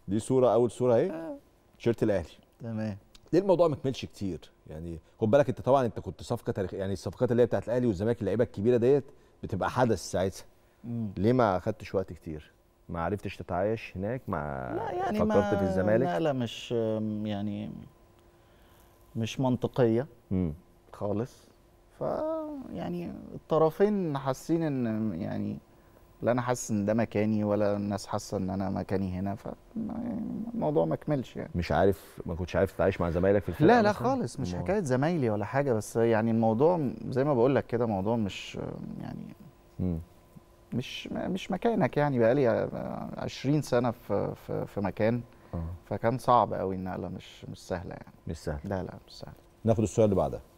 دي صوره، اول صوره اهي، تيشيرت الاهلي. تمام. ليه الموضوع ما كملش كتير؟ يعني خد بالك انت طبعا انت كنت صفقه تاريخيه، يعني الصفقات اللي هي بتاعت الاهلي والزمالك اللعيبه الكبيره ديت بتبقى حدث ساعتها. ليه ما خدتش وقت كتير؟ ما عرفتش تتعايش هناك مع، لا يعني فكرت في ما الزمالك؟ نقله مش يعني مش منطقيه خالص. ف يعني الطرفين حاسين ان يعني لا انا حاسس ان ده مكاني ولا الناس حاسه ان انا مكاني هنا، يعني الموضوع ما كملش يعني. مش عارف، ما كنتش عارف تتعايش مع زمايلك في الفرقه لا لا مثلا؟ خالص، مش حكايه زمايلي ولا حاجه، بس يعني الموضوع زي ما بقول لك كده، موضوع مش يعني مش مكانك يعني. بقالي 20 سنه في مكان. فكان صعب قوي النقله، مش سهله يعني. مش سهل. لا لا مش سهله. ناخد السؤال اللي بعدها.